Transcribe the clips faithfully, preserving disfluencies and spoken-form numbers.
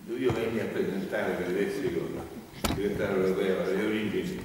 io venni a presentare per Lessico, segretario europeo alle origini,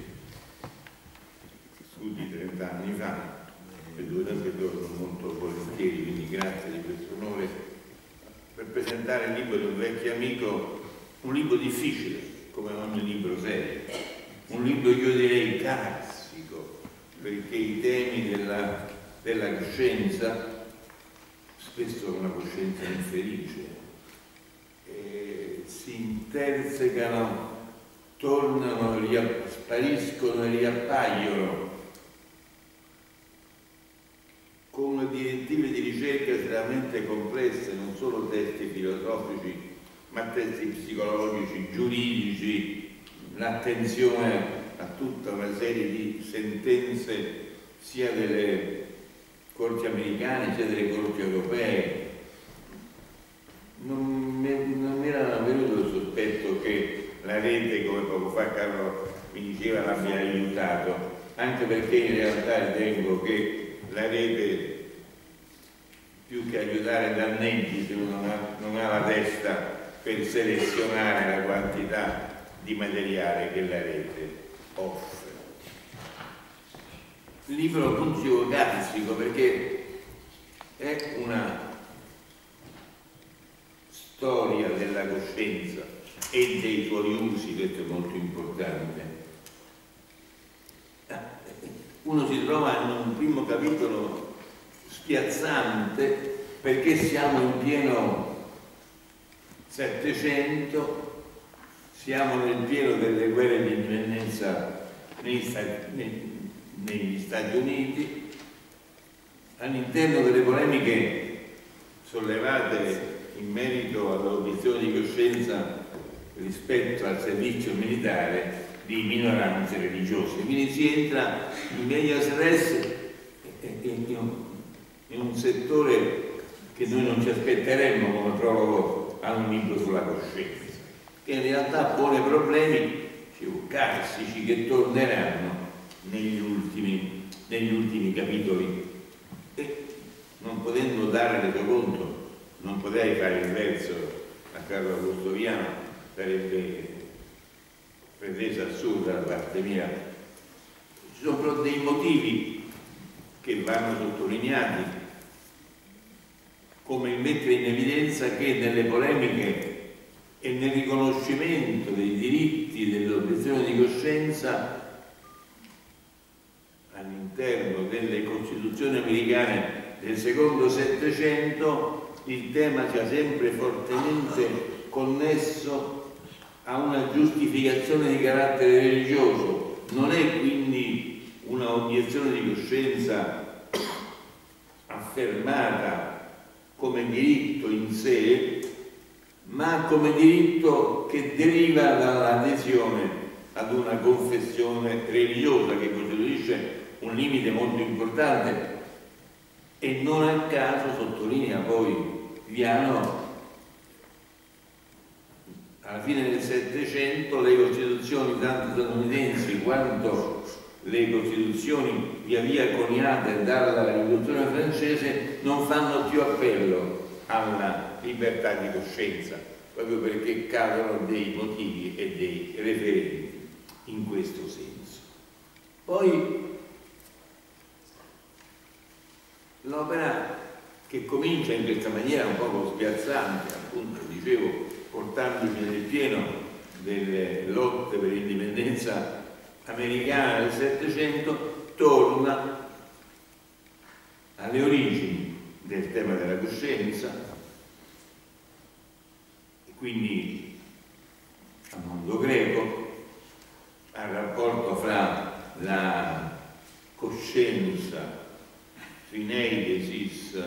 studi trent'anni fa, e dove anche torno molto volentieri, quindi grazie di questo onore, per presentare il libro di un vecchio amico, un libro difficile, come ogni libro serio, un libro io direi classico, perché i temi della, della coscienza, spesso una coscienza infelice, eh, si intersecano, tornano, spariscono e riappaiono con direttive di ricerca estremamente complesse, non solo testi filosofici, ma testi psicologici, giuridici, l'attenzione a tutta una serie di sentenze sia delle corti americane sia delle corti europee. Non mi era venuto il sospetto che la rete, come poco fa Carlo mi diceva, l'abbia aiutato, anche perché in realtà ritengo che la rete, più che aiutare, danneggi se uno non ha, non ha la testa per selezionare la quantità di materiale che la rete offre. Il libro appunto dicevo classico perché è una storia della coscienza e dei suoi usi, questo è molto importante. Uno si trova in un primo capitolo spiazzante perché siamo in pieno Settecento, siamo nel pieno delle guerre di indipendenza negli Stati, negli Stati Uniti, all'interno delle polemiche sollevate in merito all'obiezione di coscienza rispetto al servizio militare di minoranze religiose. Quindi si entra in medias res in un settore che noi non ci aspetteremmo come prologo a un libro sulla coscienza, che in realtà pone problemi classici che torneranno negli ultimi, negli ultimi capitoli. E non potendo dare resoconto, non potrei fare il verso a Carlo Augusto Viano, sarebbe pretesa assurda da parte mia. Ci sono però dei motivi che vanno sottolineati, come il mettere in evidenza che nelle polemiche e nel riconoscimento dei diritti dell'obiezione di coscienza all'interno delle costituzioni americane del secondo Settecento il tema sia sempre fortemente connesso a una giustificazione di carattere religioso. Non è quindi una obiezione di coscienza affermata come diritto in sé, ma come diritto che deriva dall'adesione ad una confessione religiosa che costituisce un limite molto importante. E non a caso sottolinea poi Viano, alla fine del Settecento le costituzioni tanto statunitensi quanto le costituzioni via via coniate dalla rivoluzione francese non fanno più appello alla libertà di coscienza, proprio perché cadono dei motivi e dei referenti in questo senso. Poi l'opera, che comincia in questa maniera un poco spiazzante, appunto dicevo, portandoci nel pieno delle lotte per l'indipendenza americana del Settecento, torna alle origini del tema della coscienza e quindi al mondo greco, al rapporto fra la coscienza Trineidesis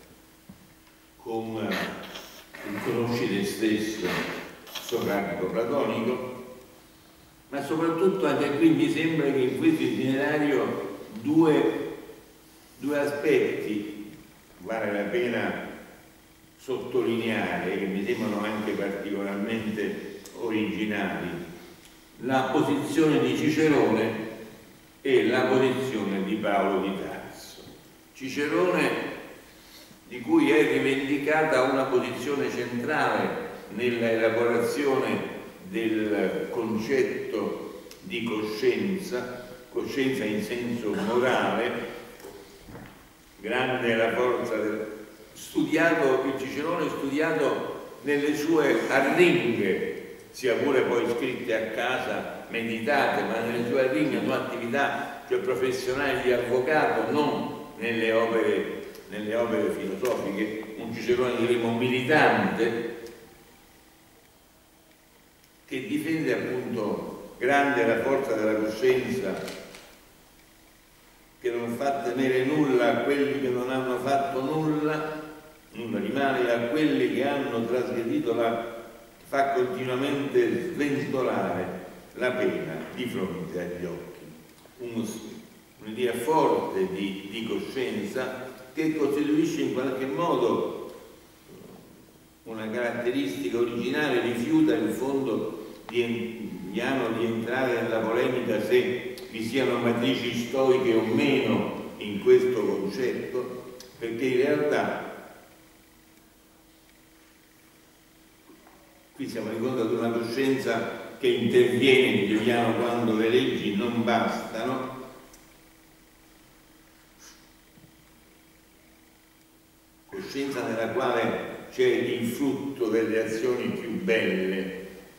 con il conosci te stesso socratico platonico, ma soprattutto anche qui mi sembra che in questo itinerario due, due aspetti vale la pena sottolineare, che mi sembrano anche particolarmente originali: la posizione di Cicerone e la posizione di Paolo di Tarso. Cicerone, di cui è rivendicata una posizione centrale nella elaborazione del concetto di coscienza, coscienza in senso morale. Grande è la forza del studiato, il Cicerone studiato nelle sue arringhe, sia pure poi scritte a casa, meditate, ma nelle sue arringhe, in attività cioè professionali di avvocato, non nelle opere, nelle opere filosofiche. Un Cicerone diremo militante, che difende appunto grande la forza della coscienza, che non fa temere nulla a quelli che non hanno fatto nulla, nulla rimane a quelli che hanno trasgredito la, fa continuamente sventolare la pena di fronte agli occhi. Un'idea forte di, di coscienza che costituisce in qualche modo una caratteristica originale, rifiuta in fondo di, di entrare nella polemica se vi siano matrici stoiche o meno in questo concetto, perché in realtà qui siamo di fronte ad una coscienza che interviene in Giuliano quando le leggi non bastano, coscienza nella quale c'è il frutto delle azioni più belle,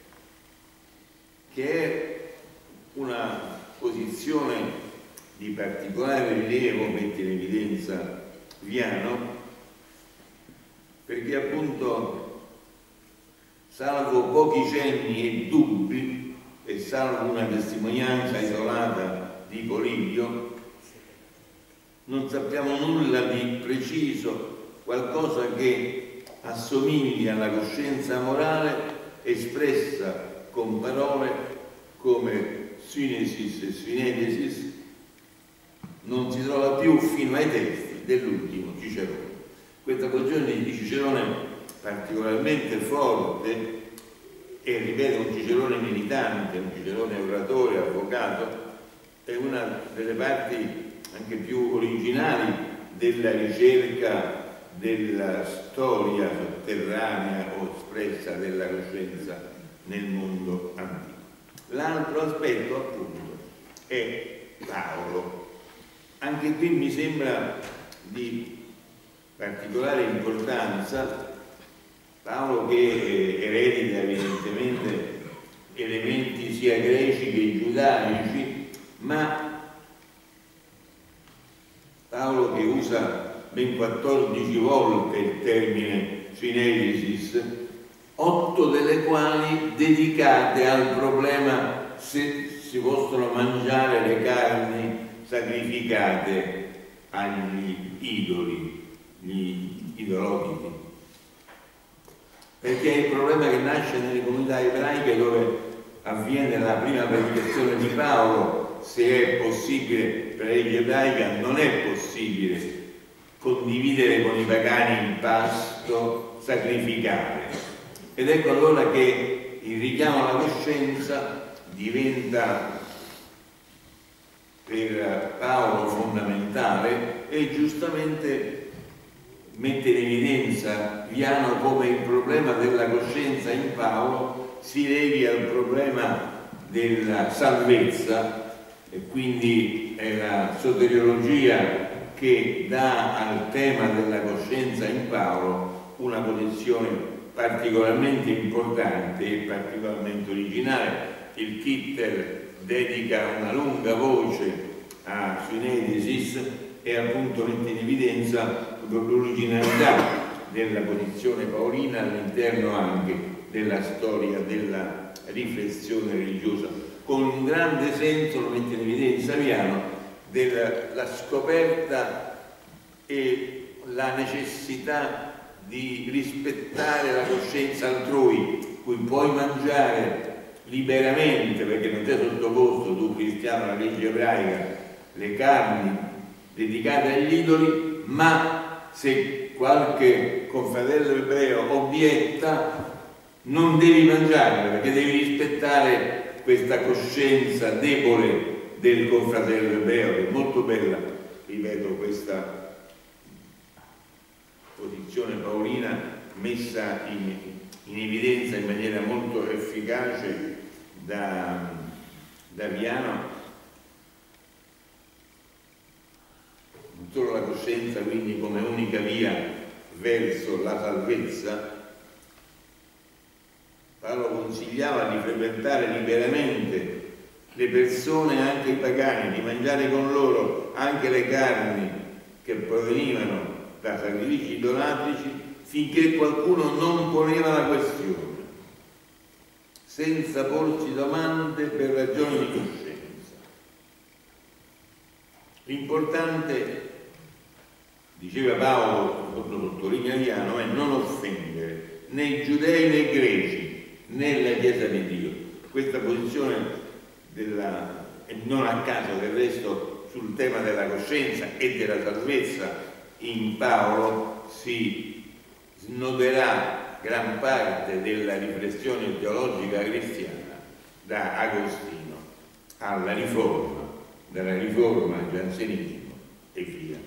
che è una posizione di particolare rilievo, mette in evidenza Viano, perché appunto, salvo pochi cenni e dubbi, e salvo una testimonianza isolata di Polibio, non sappiamo nulla di preciso, qualcosa che assomiglia alla coscienza morale espressa con parole come synesis e synedesis, non si trova più fino ai testi dell'ultimo Cicerone. Questa posizione di Cicerone particolarmente forte, e ripeto, un Cicerone militante, un Cicerone oratore, avvocato, è una delle parti anche più originali della ricerca della storia sotterranea o espressa della coscienza nel mondo antico. L'altro aspetto appunto è Paolo. Anche qui mi sembra di particolare importanza Paolo, che eredita evidentemente elementi sia greci che giudaici, ma Paolo che usa ben quattordici volte il termine synedesis, otto delle quali dedicate al problema se si possono mangiare le carni sacrificate agli idoli, gli idolotiti. Perché è il problema che nasce nelle comunità ebraiche, dove avviene la prima predicazione di Paolo: se è possibile, per la legge ebraica non è possibile condividere con i pagani il pasto sacrificale. Ed ecco allora che il richiamo alla coscienza diventa per Paolo fondamentale, e giustamente mette in evidenza Viano come il problema della coscienza in Paolo si levi al problema della salvezza, e quindi è la soteriologia che dà al tema della coscienza in Paolo una posizione particolarmente importante e particolarmente originale. Il Kitter dedica una lunga voce a synedesis e appunto mette in evidenza l'originalità della posizione paolina all'interno anche della storia della riflessione religiosa, con un grande senso, lo mette in evidenza Viano, della scoperta e la necessità di rispettare la coscienza altrui, cui puoi mangiare liberamente, perché non sei sottoposto tu cristiano alla legge ebraica, le carni dedicate agli idoli, ma se qualche confratello ebreo obietta non devi mangiarle, perché devi rispettare questa coscienza debole del confratello ebreo, che è molto bella, ripeto, questa posizione paolina messa in, in evidenza in maniera molto efficace da, da Viano, non solo la coscienza quindi come unica via verso la salvezza. Paolo consigliava di frequentare liberamente le persone, anche i pagani, di mangiare con loro anche le carni che provenivano da sacrifici idolatrici, finché qualcuno non poneva la questione, senza porsi domande per ragioni di coscienza. L'importante, diceva Paolo, sottolinea Viano, è non offendere né i giudei né i greci, né la Chiesa di Dio. Questa posizione della, e non a caso del resto sul tema della coscienza e della salvezza in Paolo si snoderà gran parte della riflessione teologica cristiana da Agostino alla Riforma, dalla Riforma al Giansenismo e via.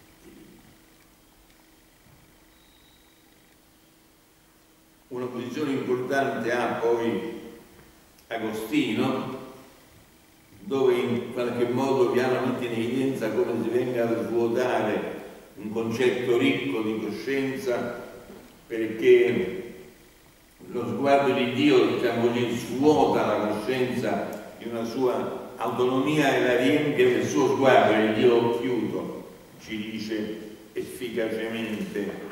Una posizione importante ha poi Agostino, dove in qualche modo Viano mette in evidenza come si venga a svuotare un concetto ricco di coscienza, perché lo sguardo di Dio, diciamo così, svuota la coscienza di una sua autonomia e la riempie del suo sguardo, il Dio occhiuto, ci dice efficacemente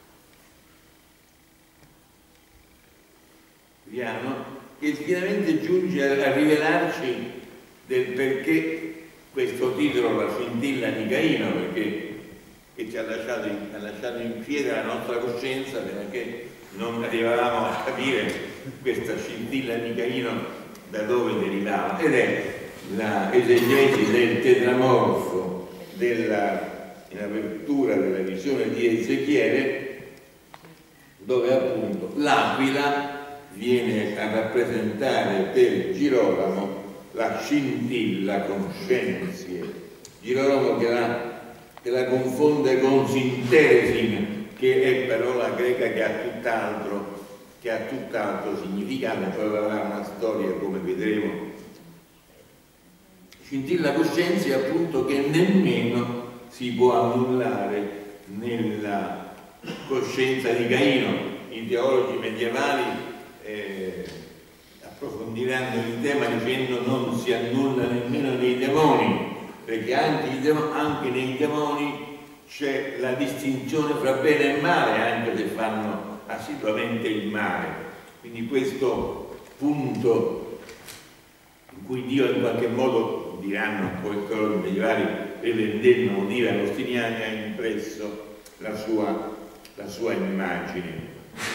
Viano, che finalmente giunge a rivelarci del perché questo titolo, la scintilla di Caino, perché che ci ha lasciato, in, ha lasciato in piedi la nostra coscienza, perché non arrivavamo a capire questa scintilla di Caino da dove derivava, ed è la esegesi del tetramorfo della, in apertura della visione di Ezechiele, dove appunto l'aquila viene a rappresentare per Girolamo la scintilla conscienzie. Girolamo che la, che la confonde con sinteresin, che è parola greca che ha tutt'altro che ha tutt'altro significato, poi avrà una storia come vedremo. Scintilla coscienza è appunto che nemmeno si può annullare nella coscienza di Caino. I teologi medievali eh, approfondiranno il tema dicendo non si annulla nemmeno nei demoni, perché anche, i demoni, anche nei demoni c'è la distinzione fra bene e male, anche se fanno assiduamente il male. Quindi questo punto in cui Dio in qualche modo, diranno un po' i teologi medievali, per l'ennesima motivo agostiniani, ha impresso la sua, la sua immagine.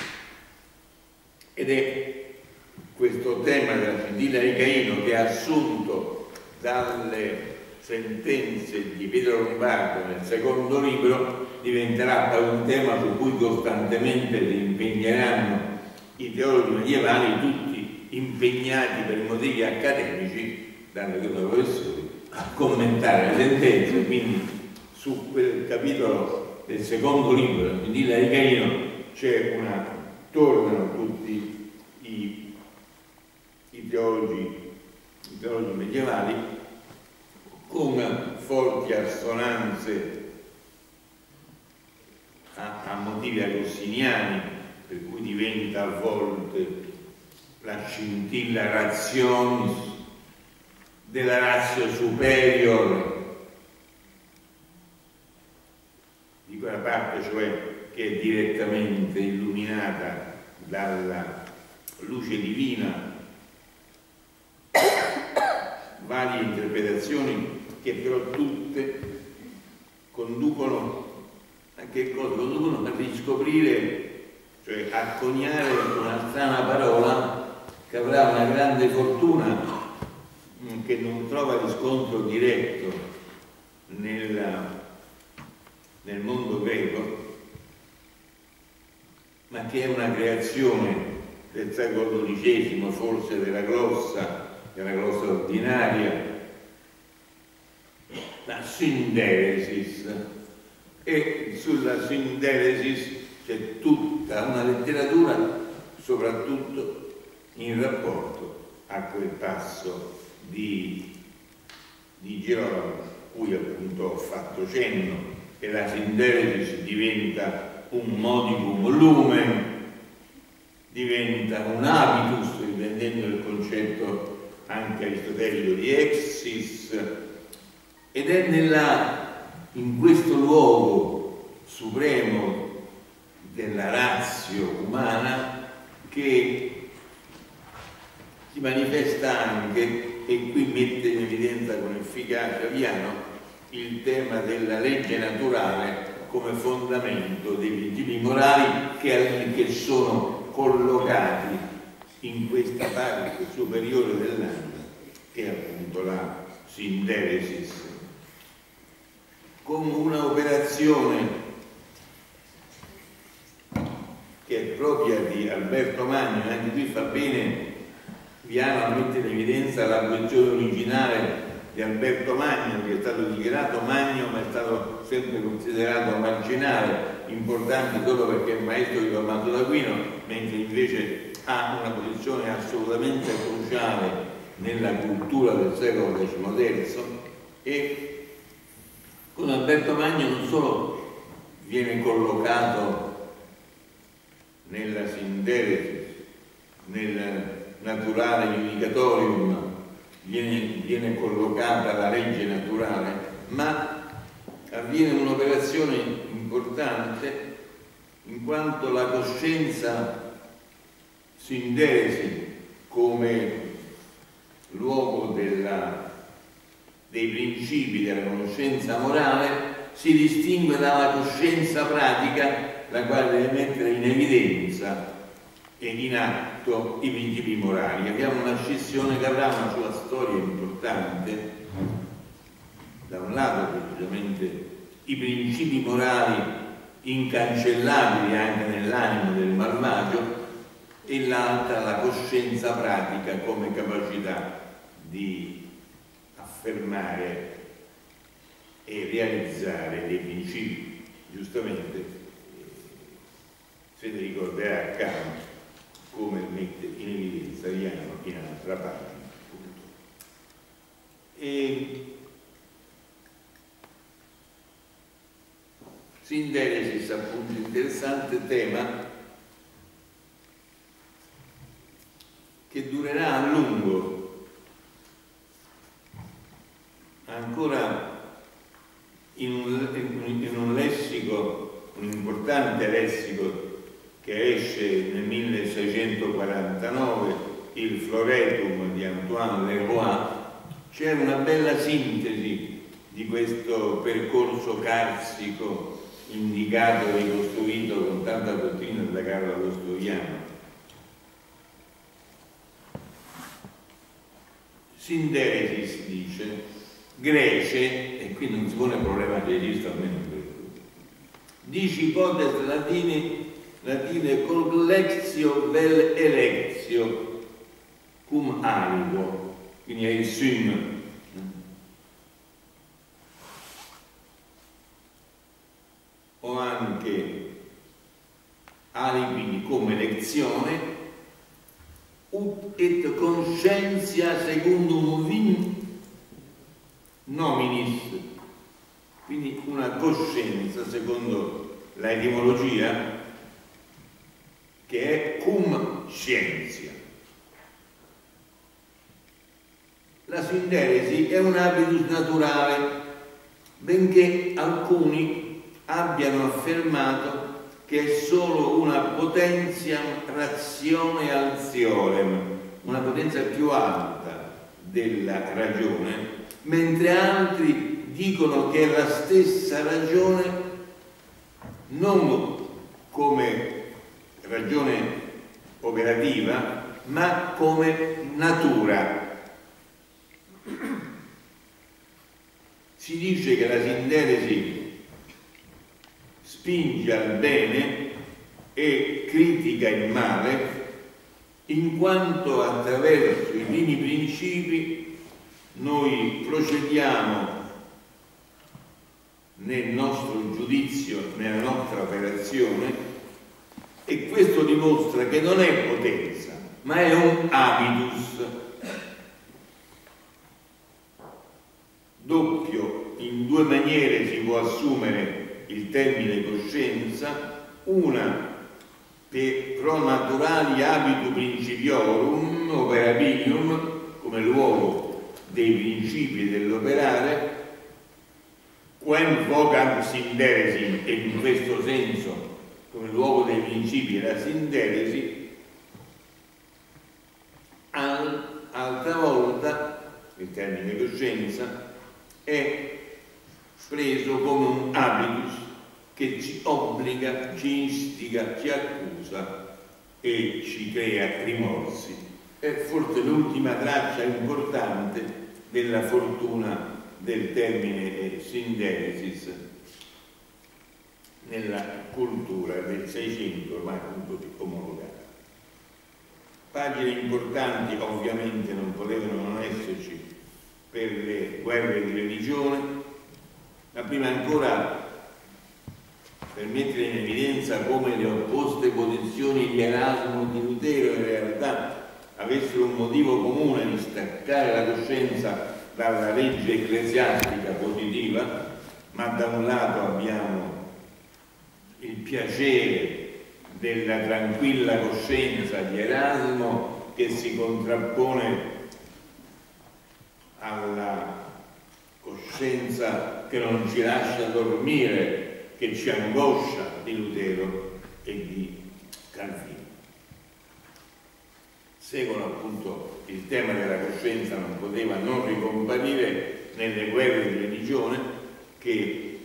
Ed è questo tema della scintilla di Caino che ha assunto dalle sentenze di Pietro Lombardo nel secondo libro, diventerà poi un tema su cui costantemente si impegneranno i teologi medievali, tutti impegnati per motivi accademici, danno che sono professori, a commentare le sentenze. Quindi su quel capitolo del secondo libro della scintilla di Caino c'è una tornano tutti i, i, teologi, i teologi medievali con forti assonanze a, a motivi agostiniani, per cui diventa a volte la scintilla razionis della ratio superior, di quella parte cioè che è direttamente illuminata dalla luce divina. Varie interpretazioni che però tutte conducono a che cosa? Conducono a riscoprire, cioè a coniare una strana parola che avrà una grande fortuna, che non trova riscontro diretto nella, nel mondo greco, ma che è una creazione del secolo dodicesimo, forse della glossa, della glossa ordinaria, la synderesis. E sulla synderesis c'è tutta tutta una letteratura soprattutto in rapporto a quel passo di, di Girolamo, cui appunto ho fatto cenno, e la sinderesi diventa un modicum lumen, diventa un habitus, riprendendo il concetto anche aristotelico di exis, ed è nella, in questo luogo supremo della ratio umana che si manifesta anche, e qui mette in evidenza con efficacia Viano, il tema della legge naturale come fondamento dei principi morali che, che sono collocati in questa parte superiore dell'anima, che è appunto la sinderesis, come una operazione che è propria di Alberto Magno. Anche qui fa bene Viano a mettere in evidenza la posizione originale di Alberto Magno, che è stato dichiarato Magno ma è stato sempre considerato marginale, importante solo perché è maestro di Tommaso d'Aquino, mentre invece ha una posizione assolutamente cruciale nella cultura del secolo decimoterzo. E con Alberto Magno non solo viene collocato nella sinderesi, nel naturale unicatorium, viene, viene collocata la legge naturale, ma avviene un'operazione importante in quanto la coscienza sinderesi come luogo della, dei principi della conoscenza morale si distingue dalla coscienza pratica, la quale deve mettere in evidenza e in atto i principi morali. Abbiamo una scissione che avrà una sua storia importante. Da un lato, precisamente, i principi morali incancellabili anche nell'animo del malvagio, e l'altra la coscienza pratica come capacità di affermare e realizzare dei principi. Giustamente se ne ricorderà Kant, come mette in evidenza Viano in altra pagina. E sinderesis, appunto, interessante tema che durerà a lungo, ancora in un, in un lessico, un importante lessico che esce nel milleseicentoquarantanove, il Floretum di Antoine Leroy. C'è una bella sintesi di questo percorso carsico indicato e ricostruito con tanta dottrina da Carlo Agostiniano. Sinderesis, dice, grece, e qui non si pone problema di registro, almeno per questo, dici ipotes latini latine collexio vel elexio cum aligo, quindi è il sum, o anche alibi come elezione, ut et conscientia secundum vim nominis, quindi una coscienza secondo la etimologia che è cum scientia. La sinderesi è un habitus naturale, benché alcuni abbiano affermato che è solo una potentiam ratione altiorem, una potenza più alta della ragione, mentre altri dicono che è la stessa ragione, non come ragione operativa, ma come natura. Si dice che la sinderesi spinge al bene e critica il male, in quanto attraverso i primi principi noi procediamo nel nostro giudizio, nella nostra operazione, e questo dimostra che non è potenza, ma è un habitus doppio. In due maniere si può assumere il termine coscienza, una per pro naturali habitu principiorum operabilium, come luogo dei principi dell'operare, quem vocam sinderesim, e in questo senso come luogo dei principi della sinderesi. Al, altra volta il termine coscienza è preso come un habitus che ci obbliga, ci istiga, ci accusa e ci crea rimorsi. È forse l'ultima traccia importante della fortuna del termine sinderesis nella cultura del Seicento, ormai appunto omologata. Pagine importanti ovviamente non potevano non esserci per le guerre di religione, ma prima ancora per mettere in evidenza come le opposte posizioni di Erasmo e di Lutero in realtà avessero un motivo comune di staccare la coscienza dalla legge ecclesiastica positiva, ma da un lato abbiamo il piacere della tranquilla coscienza di Erasmo che si contrappone alla coscienza che non ci lascia dormire, che ci angoscia, di Lutero e di Calvino. Seguono appunto il tema della coscienza, non poteva non ricomparire nelle guerre di religione che,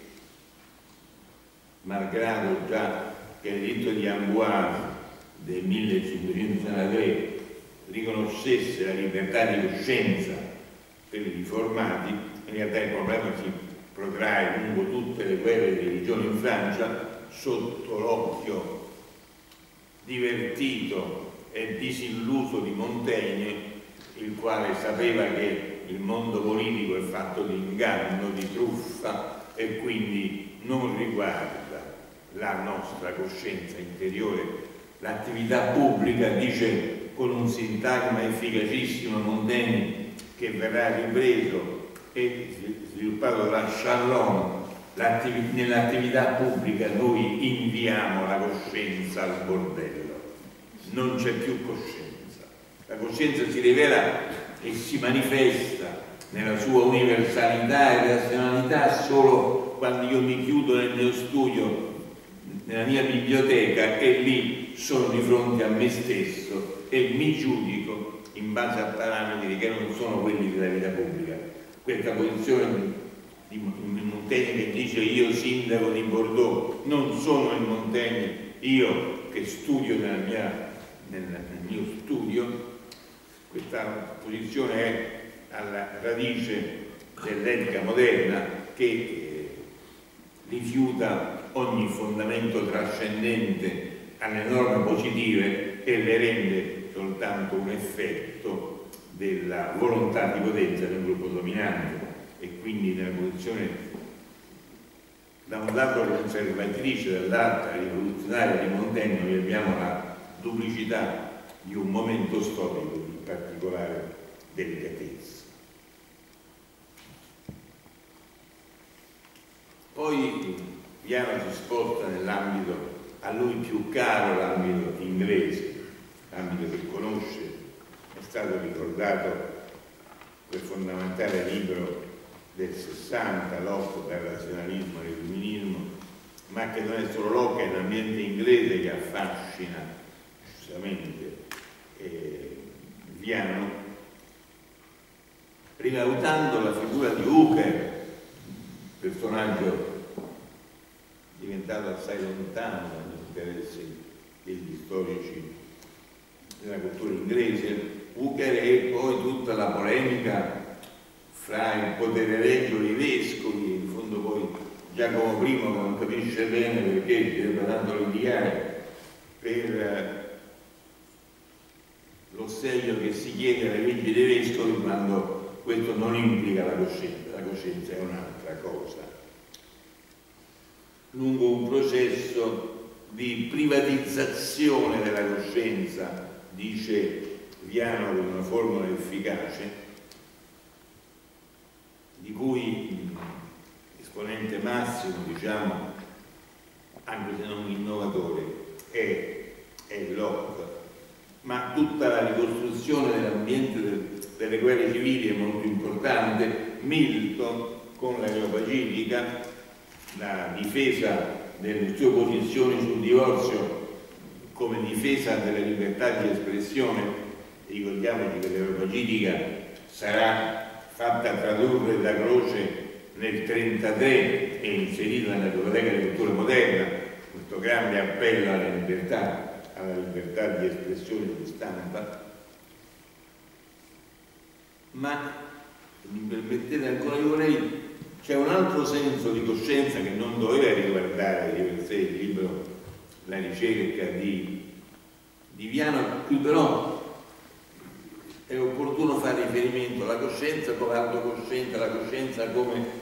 malgrado già che l'editto di Amboise del millecinquecentosessantatré riconoscesse la libertà di coscienza per i riformati, in realtà il problema si protrae lungo tutte le guerre di religione in Francia sotto l'occhio divertito e disilluso di Montaigne, il quale sapeva che il mondo politico è fatto di inganno, di truffa e quindi non riguarda la nostra coscienza interiore. L'attività pubblica, dice con un sintagma efficacissimo Montaigne, che verrà ripreso e sviluppato da Challon, nell'attività pubblica noi inviamo la coscienza al bordello, non c'è più coscienza. La coscienza si rivela e si manifesta nella sua universalità e razionalità solo quando io mi chiudo nel mio studio, nella mia biblioteca, e lì sono di fronte a me stesso e mi giudico in base a parametri che non sono quelli della vita pubblica. Questa posizione di Montaigne che dice io sindaco di Bordeaux, non sono il Montaigne, io che studio nella mia, nel, nel mio studio, questa posizione è alla radice dell'etica moderna che eh, rifiuta ogni fondamento trascendente alle norme positive e le rende soltanto un effetto della volontà di potenza del gruppo dominante, e quindi nella posizione da un lato conservatrice, dall'altra rivoluzionaria di Montaigne noi abbiamo la duplicità di un momento storico di particolare delicatezza. Poi Piano si sposta nell'ambito a lui più caro, l'ambito inglese, l'ambito che conosce. È stato ricordato quel fondamentale libro del sessanta, Locke dal razionalismo all'illuminismo, ma che non è solo Locke, è l'ambiente inglese che affascina giustamente eh, Viano, rivalutando la figura di Hooker, personaggio diventato assai lontano dagli interessi degli storici della cultura inglese. Hooker e poi tutta la polemica fra il potere regio e i vescovi, in fondo poi Giacomo primo che non capisce bene perché deve tanto litigare per l'ossequio che si chiede alle leggi dei vescovi, quando questo non implica la coscienza, la coscienza è un'altra cosa. Lungo un processo di privatizzazione della coscienza, dice Viano con una formula efficace, di cui esponente massimo, diciamo, anche se non innovatore, è, è Locke, ma tutta la ricostruzione dell'ambiente del, delle guerre civili è molto importante. Milton, con l'Areopagitica, la difesa delle sue posizioni sul divorzio come difesa della libertà di espressione. Ricordiamoci che l'Areopagitica sarà fatta tradurre da Croce nel trentatré e inserita nella Biblioteca di Cultura Moderna, questo grande appello alla libertà, alla libertà di espressione e di stampa. Ma, se mi permettete ancora, io vorrei, c'è un altro senso di coscienza che non doveva riguardare di per sé il libro La ricerca di, di Viano, qui però è opportuno fare riferimento alla coscienza come autocoscienza, la coscienza come,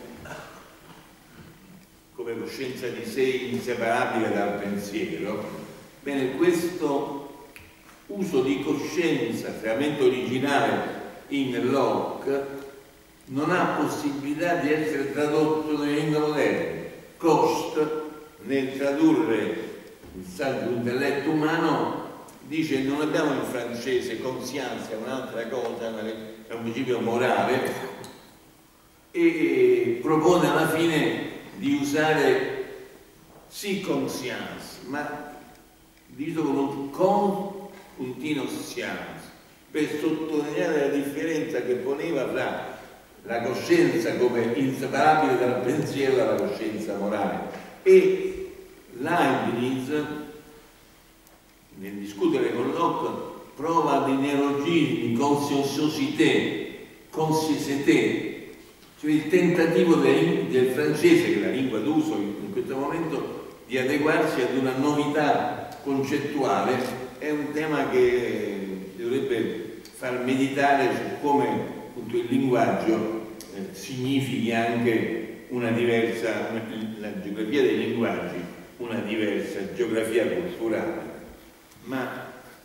come coscienza di sé inseparabile dal pensiero. Bene, questo uso di coscienza, estremamente originale in Locke, non ha possibilità di essere tradotto nelle lingue moderne. Coste, nel tradurre il saggio intelletto umano, dice non abbiamo in francese conscienza, è un'altra cosa, è un principio morale, e propone alla fine di usare sì conscience, ma diviso con un con puntino science, per sottolineare la differenza che poneva tra la coscienza come inseparabile dal pensiero dalla coscienza morale. E Leibniz, nel discutere con Locke, prova dei neologismi, conscienciosité, consciesité, cioè il tentativo del, del francese, che è la lingua d'uso in questo momento, di adeguarsi ad una novità concettuale. È un tema che dovrebbe far meditare su come appunto il linguaggio eh, significhi anche una diversa, una, la geografia dei linguaggi, una diversa geografia culturale. Ma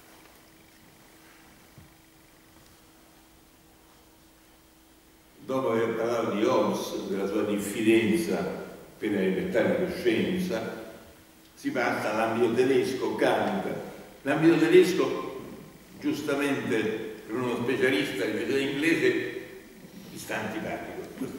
dopo aver parlato di Hobbes, della sua diffidenza per la libertà di coscienza, si passa all'ambito tedesco, Kant. L'ambito tedesco, giustamente per uno specialista di letteratura inglese, mi sta antipatico.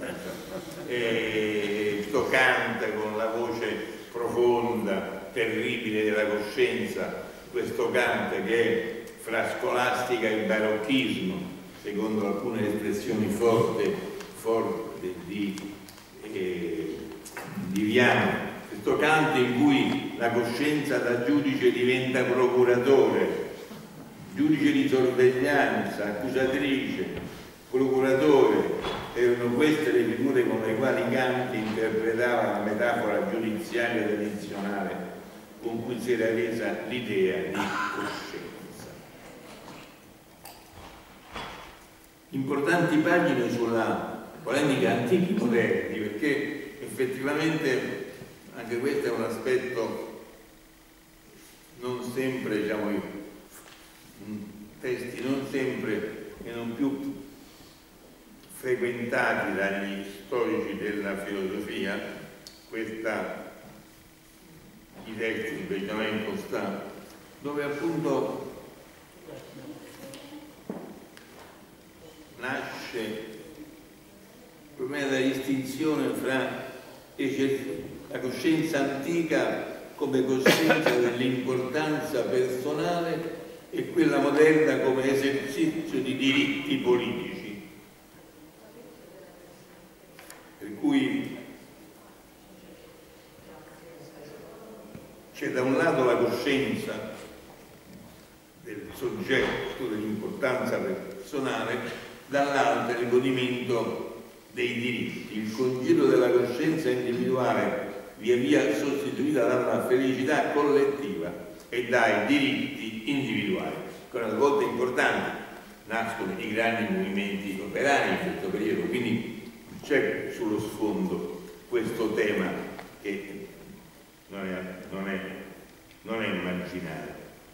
E sto Kant con la voce profonda, terribile della coscienza, questo Kant che è fra scolastica e barocchismo, secondo alcune espressioni forti, forti di, eh, di Viano. Questo Kant in cui la coscienza da giudice diventa procuratore, giudice di sorveglianza, accusatrice, procuratore, erano queste le figure con le quali Kant interpretava la metafora giudiziaria tradizionale con cui si era resa l'idea di coscienza. Importanti pagine sulla polemica antichi moderni, perché effettivamente anche questo è un aspetto non sempre, diciamo, testi non sempre e non più frequentati dagli storici della filosofia, questa idea di Benjamin Constant, dove appunto nasce il problema della distinzione fra la coscienza antica come coscienza dell'importanza personale e quella moderna come esercizio di diritti politici. Per cui c'è da un lato la coscienza del soggetto, dell'importanza personale, dall'altro il godimento dei diritti, il congedo della coscienza individuale via via sostituita dalla felicità collettiva e dai diritti individuali. Con una volta importante nascono i grandi movimenti operai in questo periodo, quindi c'è sullo sfondo questo tema che non è, non è, non è marginale.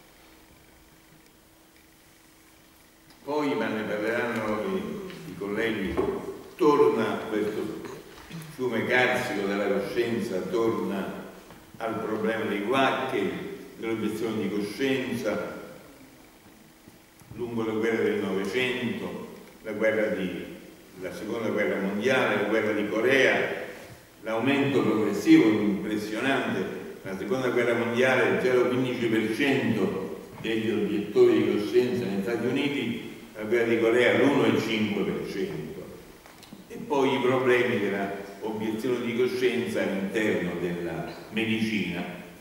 Poi, ma ne parleranno i, i colleghi, torna questo fiume carsico della coscienza, torna al problema dei guacchi, dell'obiezione di coscienza, lungo le guerre del Novecento, la guerra di la seconda guerra mondiale, la guerra di Corea, l'aumento progressivo impressionante. La seconda guerra mondiale il zero virgola quindici per cento degli obiettori di coscienza negli Stati Uniti, la guerra di Corea l'uno virgola cinque per cento. E poi i problemi della obiezione di coscienza all'interno della medicina,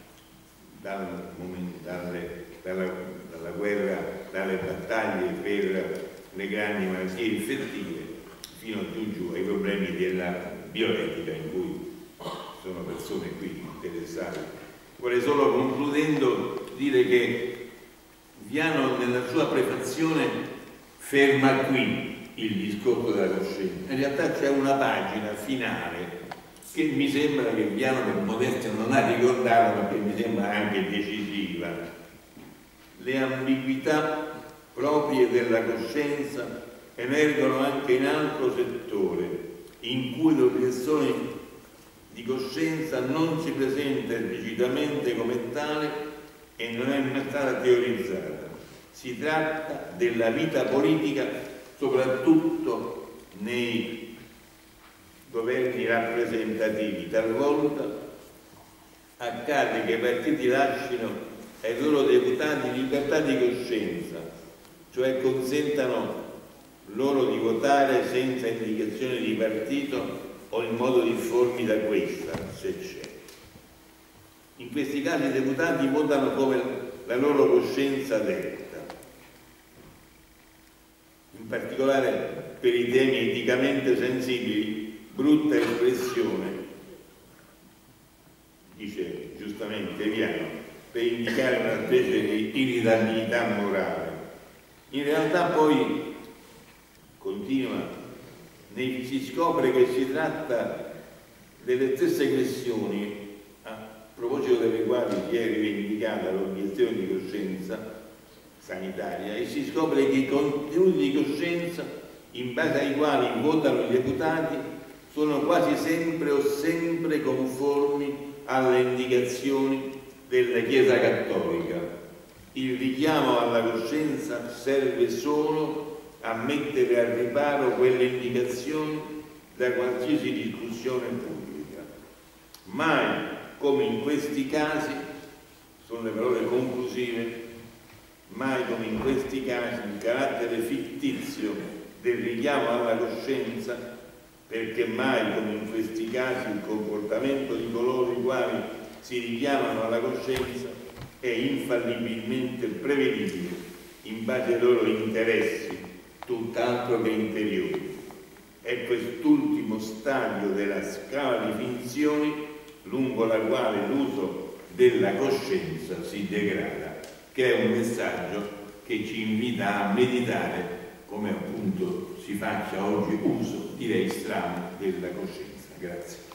dal momento, dalle, dalla, dalla guerra, dalle battaglie per le grandi malattie infettive fino più giù ai problemi della bioetica, in cui sono persone qui interessate. Vorrei solo, concludendo, dire che Viano nella sua prefazione ferma qui il discorso della coscienza. In realtà c'è una pagina finale che mi sembra che Viano, per modestia, non ha ricordato, ma che mi sembra anche decisiva. Le ambiguità proprie della coscienza emergono anche in altro settore, in cui l'obiezione di coscienza non si presenta esplicitamente come tale e non è mai stata teorizzata. Si tratta della vita politica, soprattutto nei governi rappresentativi. Talvolta accade che i partiti lasciano ai loro deputati libertà di coscienza, cioè consentano loro di votare senza indicazioni di partito o in modo difformi da questa, se c'è. In questi casi i deputati votano come la loro coscienza detta, in particolare per i temi eticamente sensibili. Brutta espressione, dice giustamente Viano, per indicare una specie di irritabilità morale. In realtà poi continua, si scopre che si tratta delle stesse questioni a proposito delle quali si è rivendicata l'obiezione di coscienza sanitaria, e si scopre che i contenuti di coscienza in base ai quali votano i deputati sono quasi sempre o sempre conformi alle indicazioni della Chiesa Cattolica. Il richiamo alla coscienza serve solo a mettere al riparo quelle indicazioni da qualsiasi discussione pubblica. Mai come in questi casi, sono le parole conclusive, mai come in questi casi il carattere fittizio del richiamo alla coscienza, perché mai come in questi casi il comportamento di coloro i quali si richiamano alla coscienza è infallibilmente prevedibile in base ai loro interessi, tutt'altro che interiori. È quest'ultimo stadio della scala di finzioni lungo la quale l'uso della coscienza si degrada, che è un messaggio che ci invita a meditare come appunto si faccia oggi uso, direi strano, della coscienza. Grazie.